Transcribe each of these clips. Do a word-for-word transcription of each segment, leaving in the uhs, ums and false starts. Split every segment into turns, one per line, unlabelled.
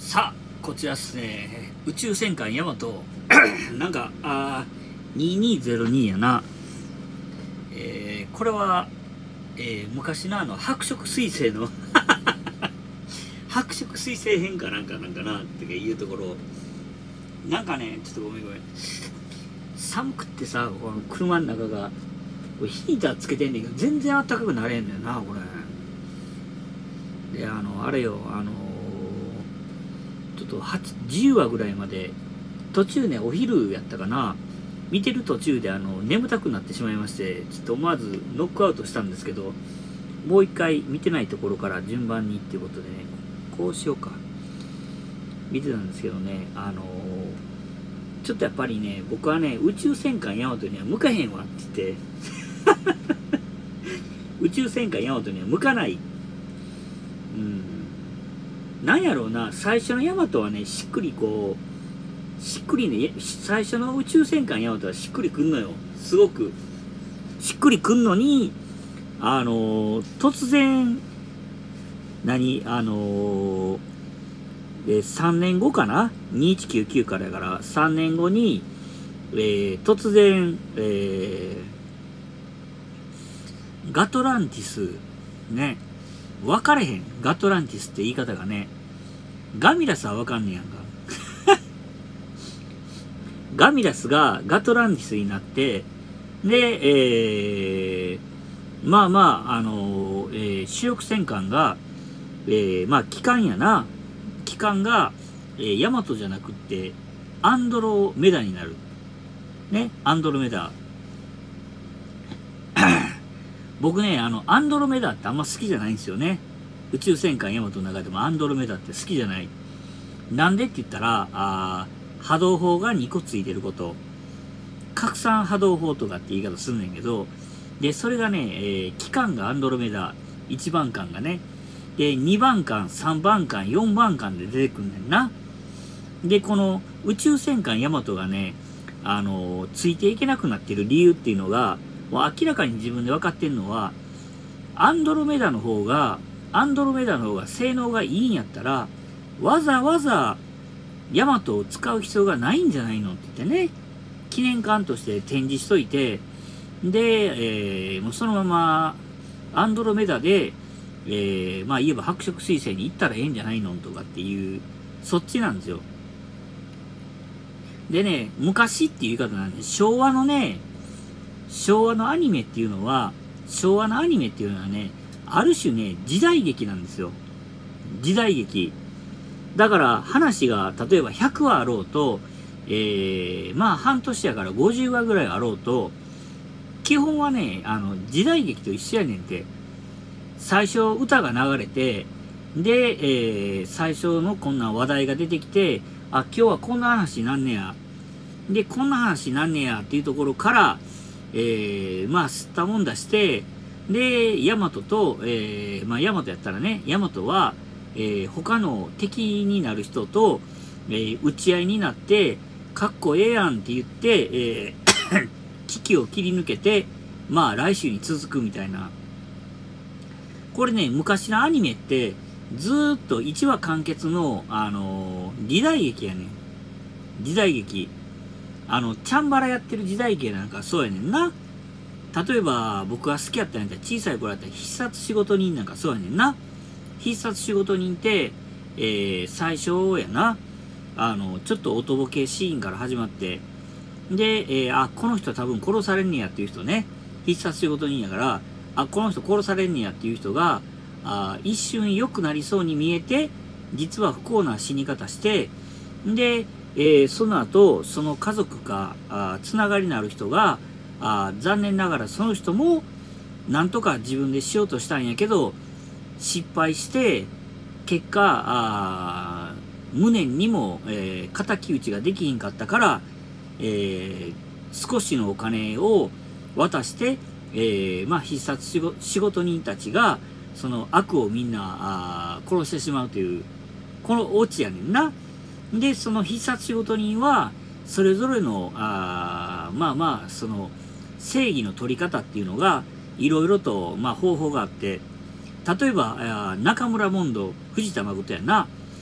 さあこちらっすね、宇宙戦艦ヤマトなんかあにせんにじゅうにやな、えー、これは、えー、昔のあの白色彗星の白色彗星編かなんかなんかなっていうところ、なんかねちょっとごめんごめん寒くってさ、この車の中がヒーターつけてんねんけど全然あったかくなれんねんなこれで、あのあれよ、あのちょっとじゅうわぐらいまで途中ね、お昼やったかな、見てる途中であの眠たくなってしまいまして、ちょっと思わずノックアウトしたんですけど、もう一回見てないところから順番にっていうことでね、こうしようか、見てたんですけどね、あのー、ちょっとやっぱりね、僕はね宇宙戦艦ヤマトには向かへんわって言って宇宙戦艦ヤマトには向かない。うん、なんやろうな、最初のヤマトはね、しっくりこう、しっくりね、最初の宇宙戦艦ヤマトはしっくりくんのよ。すごく。しっくりくんのに、あのー、突然、何あのー、えさんねんごかな ?にせんひゃくきゅうじゅうきゅうからだからさんねんごに、えー、突然、えー、ガトランティス、ね、分かれへん。ガトランティスって言い方がね、ガミラスは分かんねやんか。ガミラスがガトランティスになって、で、えー、まあまあ、あのー、えー、主力戦艦が、えー、まあ、機関やな。機関が、えー、ヤマトじゃなくって、アンドロメダになる。ね、アンドロメダ。僕ね、あの、アンドロメダってあんま好きじゃないんですよね。宇宙戦艦ヤマトの中でもアンドロメダって好きじゃない。なんでって言ったら、あ波動砲がにこついてること。拡散波動砲とかって言い方すんねんけど、で、それがね、えー、機関がアンドロメダ、いちばん艦がね、で、にばん艦、さんばん艦、よんばん艦で出てくんねんな。で、この宇宙戦艦ヤマトがね、あのー、ついていけなくなってる理由っていうのが、もう明らかに自分で分かってるのは、アンドロメダの方が、アンドロメダの方が性能がいいんやったら、わざわざヤマトを使う必要がないんじゃないのって言ってね、記念館として展示しといて、で、えー、もうそのままアンドロメダで、えー、まあ言えば白色彗星に行ったらええんじゃないのとかっていう、そっちなんですよ。でね、昔っていう言い方なんで、昭和のね、昭和のアニメっていうのは、昭和のアニメっていうのはね、ある種ね、時代劇なんですよ。時代劇。だから話が例えばひゃくわあろうと、えー、まあ半年やからごじゅうわぐらいあろうと、基本はね、あの、時代劇と一緒やねんて。最初歌が流れて、で、えー、最初のこんな話題が出てきて、あ、今日はこんな話なんねや。で、こんな話なんねやっていうところから、えー、まあ、吸ったもんだして、で、ヤマトと、えー、まあ、ヤマトやったらね、ヤマトは、えー、他の敵になる人と、えー、打ち合いになって、かっこええやんって言って、えー、危機を切り抜けて、まあ、来週に続くみたいな。これね、昔のアニメって、ずーっといちわ完結の、あのー、時代劇やねん。時代劇。あの、チャンバラやってる時代劇なんかそうやねんな。例えば、僕が好きやったんやったら、小さい頃やったら必殺仕事人なんかそうやねんな。必殺仕事人って、えー、最初やな。あの、ちょっとおとぼけシーンから始まって、で、えー、あ、この人多分殺されんねやっていう人ね。必殺仕事人やから、あ、この人殺されんねやっていう人が、あ一瞬良くなりそうに見えて、実は不幸な死に方して、で、えー、その後、その家族か、あつながりのある人が、あ残念ながらその人も、なんとか自分でしようとしたんやけど、失敗して、結果、あ無念にも、えー、敵討ちができひんかったから、えー、少しのお金を渡して、えー、まあ必殺仕事人たちがその悪をみんなあ殺してしまうというこのオチやねんな。でその必殺仕事人はそれぞれのあまあまあその正義の取り方っていうのがいろいろと、まあ、方法があって、例えば中村モンド藤田誠やな。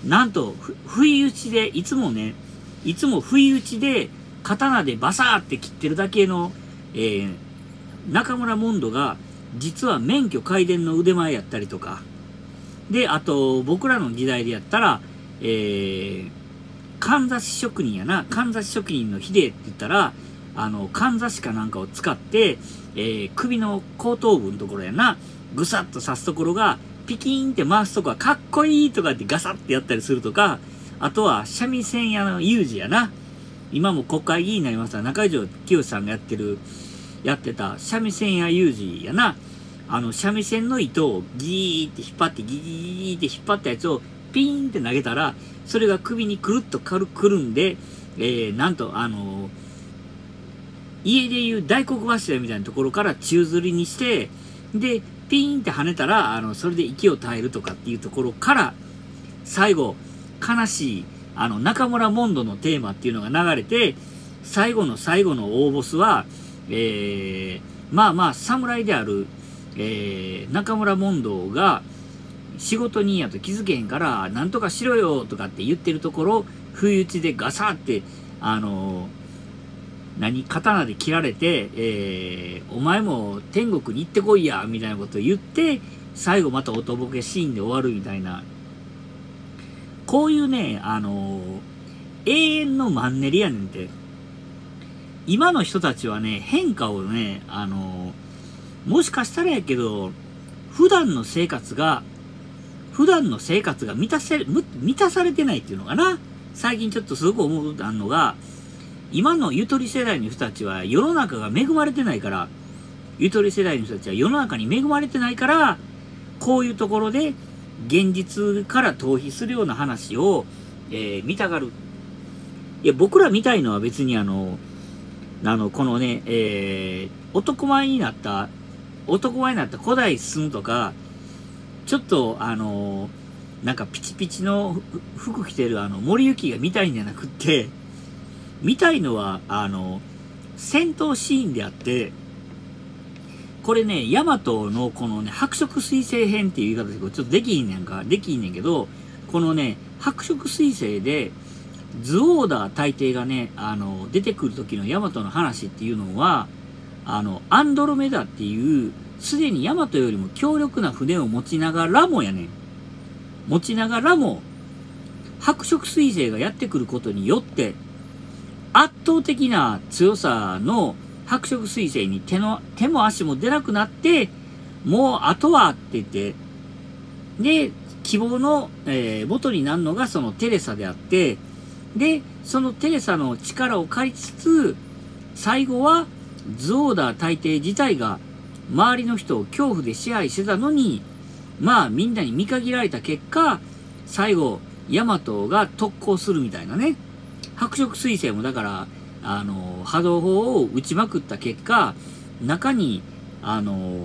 なんと、不意打ちで、いつもね、いつも不意打ちで、刀でバサーって切ってるだけの、えー、中村モンドが、実は免許改伝の腕前やったりとか。で、あと、僕らの時代でやったら、えー、かんざし職人やな。かんざし職人の秀って言ったら、あの、かんざしかなんかを使って、えー、首の後頭部のところやな、ぐさっと刺すところが、ピキーンって回すとこはかっこいいとかってガサってやったりするとか、あとは三味線屋の有事やな。今も国会議員になりました中条清さんがやってる、やってた三味線屋有事やな。あの、三味線の糸をギーって引っ張って、ギーって引っ張ったやつをピーンって投げたら、それが首にくるっと軽くくるんで、えー、なんと、あのー、家でいう大黒柱みたいなところから宙吊りにして、で、ピーンって跳ねたら、あの、それで息を絶えるとかっていうところから、最後、悲しい、あの、中村モンドのテーマっていうのが流れて、最後の最後の大ボスは、えー、まあまあ、侍である、えー、中村モンドが、仕事人やと気づけへんから、なんとかしろよとかって言ってるところ、不意打ちでガサって、あのー、何刀で切られて、えー、お前も天国に行ってこいやみたいなことを言って、最後またおとぼけシーンで終わるみたいな。こういうね、あのー、永遠のマンネリやねんて。今の人たちはね、変化をね、あのー、もしかしたらやけど、普段の生活が、普段の生活が満たせ、満たされてないっていうのかな。最近ちょっとすごく思うのが、今のゆとり世代の人たちは世の中が恵まれてないから、ゆとり世代の人たちは世の中に恵まれてないから、こういうところで現実から逃避するような話を、えー、見たがる。いや、僕ら見たいのは別にあの、あの、このね、えー、男前になった、男前になった古代進とか、ちょっとあの、なんかピチピチの服着てるあの森行が見たいんじゃなくって、見たいのは、あの、戦闘シーンであって、これね、ヤマトのこのね、白色水星編っていう言い方でちょっとできひんねんか、できひんねんけど、このね、白色水星で、ズオーダー大帝がね、あの、出てくる時のヤマトの話っていうのは、あの、アンドロメダっていう、すでにヤマトよりも強力な船を持ちながらもやねん。持ちながらも、白色水星がやってくることによって、圧倒的な強さの白色水星に手の、手も足も出なくなって、もうあとはって言って、で、希望の、えー、元になるのがそのテレサであって、で、そのテレサの力を借りつつ、最後はズオーダー大帝自体が周りの人を恐怖で支配してたのに、まあみんなに見限られた結果、最後、ヤマトが特攻するみたいなね。白色水星もだから、あの、波動砲を撃ちまくった結果、中に、あの、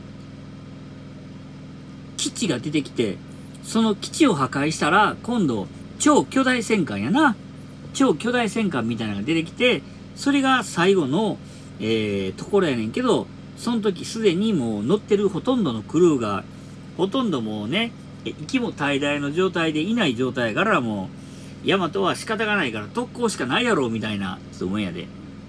基地が出てきて、その基地を破壊したら、今度、超巨大戦艦やな。超巨大戦艦みたいなのが出てきて、それが最後の、えー、ところやねんけど、その時すでにもう乗ってるほとんどのクルーが、ほとんどもうね、息も怠大の状態でいない状態やからもう、ヤマトは仕方がないから特攻しかないやろみたいな、ちょっと思いやで。ち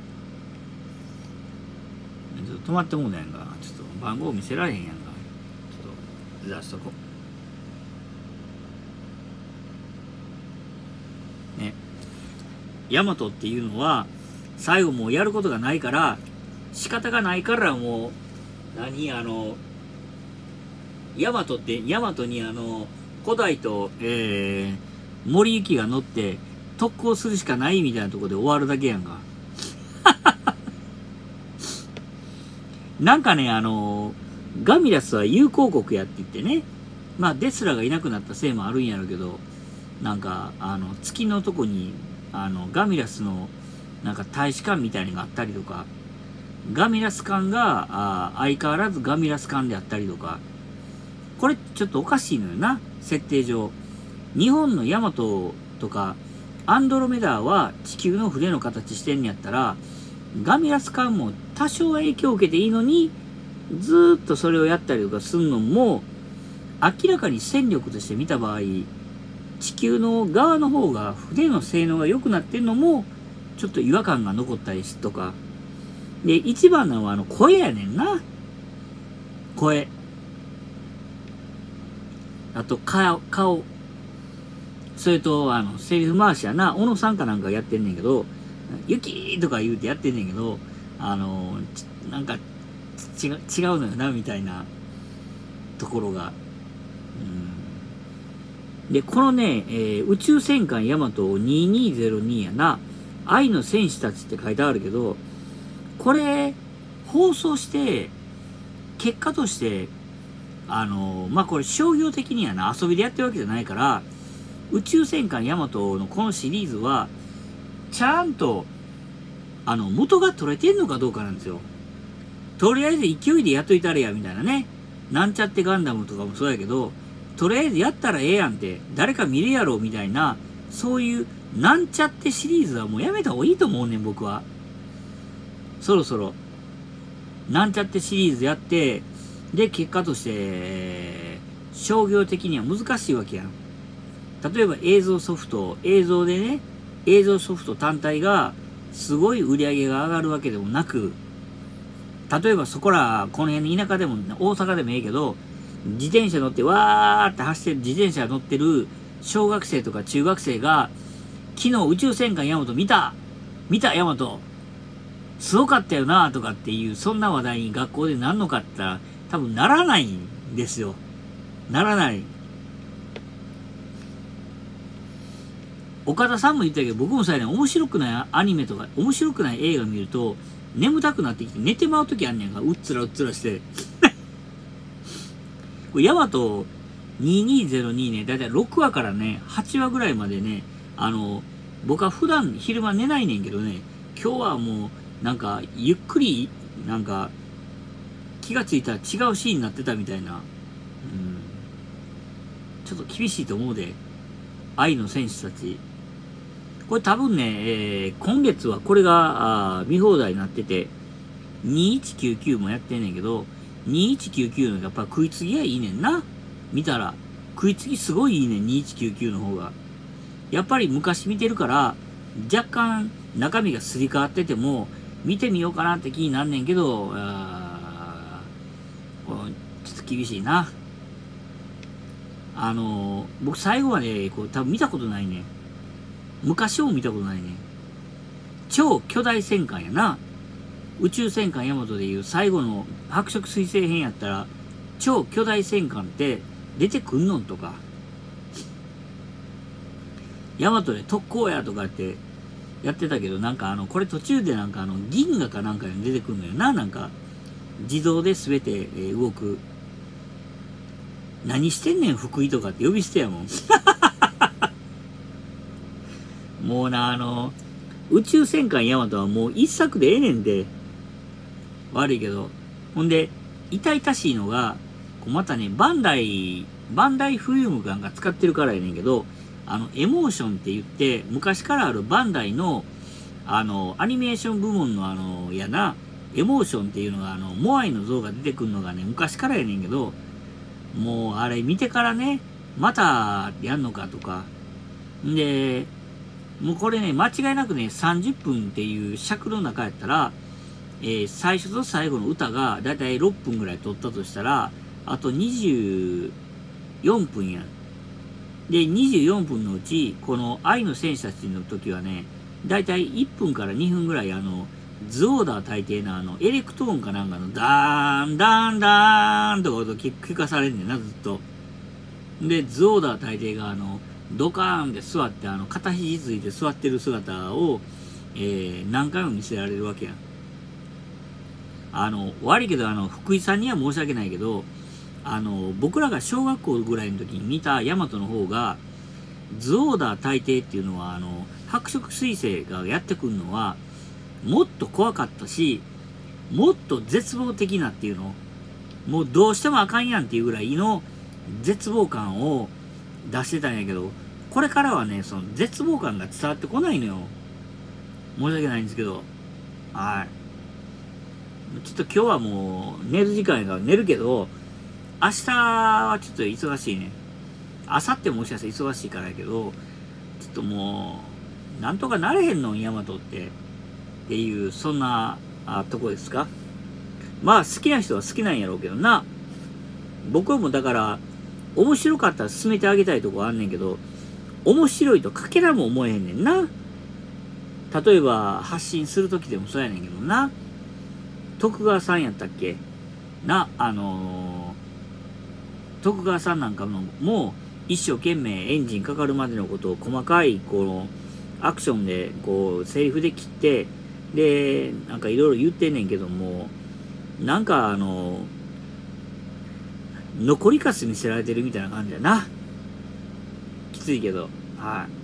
ょっと止まってもうたやんか。ちょっと番号見せられへんやんか。ちょっと出しとこう。ね。ヤマトっていうのは、最後もうやることがないから、仕方がないからもう、何あの、ヤマトって、ヤマトにあの、古代と、えー、森行が乗って特攻するしかないみたいなところで終わるだけやんか。なんかね、あの、ガミラスは友好国やって言ってね、まあデスラがいなくなったせいもあるんやろうけど、なんか、あの、月のとこに、あの、ガミラスの、なんか大使館みたいなのがあったりとか、ガミラス艦が、あ相変わらずガミラス艦であったりとか、これちょっとおかしいのよな、設定上。日本のヤマトとか、アンドロメダーは地球の船の形してんやったら、ガミラス艦も多少影響を受けていいのに、ずーっとそれをやったりとかすんのも、明らかに戦力として見た場合、 地球の側の方が船の性能が良くなってんのも、ちょっと違和感が残ったりしとか。で、一番なのはあの声やねんな。声。あと、顔、顔。それと、あの、セリフ回しやな。小野さんかなんかやってんねんけど、雪とか言うてやってんねんけど、あの、なんか、違う、違うのよな、みたいなところが。うん、で、このね、えー、宇宙戦艦ヤマトにせんにじゅうにやな、愛の戦士たちって書いてあるけど、これ、放送して、結果として、あの、まあ、これ商業的にはな、遊びでやってるわけじゃないから、宇宙戦艦ヤマトのこのシリーズは、ちゃんと、あの、元が取れてんのかどうかなんですよ。とりあえず勢いでやっといたれや、みたいなね。なんちゃってガンダムとかもそうやけど、とりあえずやったらええやんって、誰か見るやろ、みたいな、そういう、なんちゃってシリーズはもうやめた方がいいと思うねん、僕は。そろそろ。なんちゃってシリーズやって、で、結果として、商業的には難しいわけやん。例えば映像ソフト、映像でね、映像ソフト単体がすごい売り上げが上がるわけでもなく、例えばそこら、この辺の田舎でも、大阪でもええけど、自転車乗ってわーって走ってる自転車乗ってる小学生とか中学生が、昨日宇宙戦艦ヤマト見た見たヤマトすごかったよなとかっていう、そんな話題に学校でなんのかって言ったら、多分ならないんですよ。ならない。岡田さんも言ったけど、僕もさ、ね、面白くないアニメとか、面白くない映画見ると、眠たくなってきて寝てまうときあんねんが、うっつらうっつらして。これヤマトにせんにじゅうにね、だいたいろくわからね、はちわぐらいまでね、あの、僕は普段昼間寝ないねんけどね、今日はもう、なんか、ゆっくり、なんか、気がついたら違うシーンになってたみたいな。うん。ちょっと厳しいと思うで。愛の戦士たち。これ多分ね、えー、今月はこれが、あ見放題になってて、にせんひゃくきゅうじゅうきゅうもやってんねんけど、にせんひゃくきゅうじゅうきゅうのやっぱ食いつぎはいいねんな。見たら。食いつぎすごいいいねん、にせんひゃくきゅうじゅうきゅうの方が。やっぱり昔見てるから、若干中身がすり替わってても、見てみようかなって気になんねんけど、あちょっと厳しいな。あのー、僕最後までこう多分見たことないね。昔も見たことないね。超巨大戦艦やな。宇宙戦艦ヤマトでいう最後の白色彗星編やったら、超巨大戦艦って出てくんのんとか。ヤマトで特攻やとかってやってたけど、なんかあの、これ途中でなんかあの、銀河かなんかに出てくるのよな、なんか。自動で全て、えー、動く。何してんねん、福井とかって呼び捨てやもん。もうな、あの、宇宙戦艦ヤマトはもう一作でええねんで。悪いけど。ほんで、痛々しいのが、またね、バンダイ、バンダイフィルムなんか使ってるからやねんけど、あの、エモーションって言って、昔からあるバンダイの、あの、アニメーション部門のあの、やな、エモーションっていうのが、あの、モアイの像が出てくるのがね、昔からやねんけど、もう、あれ見てからね、またやんのかとか。んで、もうこれね、間違いなくね、さんじゅっぷんっていう尺の中やったら、えー、最初と最後の歌がだいたいろっぷんぐらい撮ったとしたら、あとにじゅうよんぷんやん。で、にじゅうよんぷんのうち、この愛の戦士たちの時はね、だいたいいっぷんからにふんぐらい、あの、ズオーダー大抵のあの、エレクトーンかなんかの、ダーン、ダーン、ダーンとか音聞かされんねんな、ずっと。で、ズオーダー大抵があの、ドカーンで座って、あの、片肘ついて座ってる姿を、えー、何回も見せられるわけやん。あの、悪いけど、あの、福井さんには申し訳ないけど、あの、僕らが小学校ぐらいの時に見たヤマトの方が、ズオーダー大帝っていうのは、あの、白色彗星がやってくるのは、もっと怖かったし、もっと絶望的なっていうの、もうどうしてもあかんやんっていうぐらいの絶望感を出してたんやけど、これからはね、その絶望感が伝わってこないのよ。申し訳ないんですけど。はい。ちょっと今日はもう寝る時間やから寝るけど、明日はちょっと忙しいね。 あさってもしかしたら忙しいからやけど、ちょっともう、なんとかなれへんのん、ヤマトって。っていう、そんな、あ、とこですか。まあ、好きな人は好きなんやろうけどな。僕はもうだから、面白かったら進めてあげたいとこあんねんけど、面白いとかけらも思えへんねんな。例えば、発信するときでもそうやねんけどな。徳川さんやったっけな、あのー、徳川さんなんかのもう一生懸命エンジンかかるまでのことを細かいこのアクションでこうセリフで切ってでなんかいろいろ言ってんねんけどもなんかあの残りかす見せられてるみたいな感じやな。きついけどはい。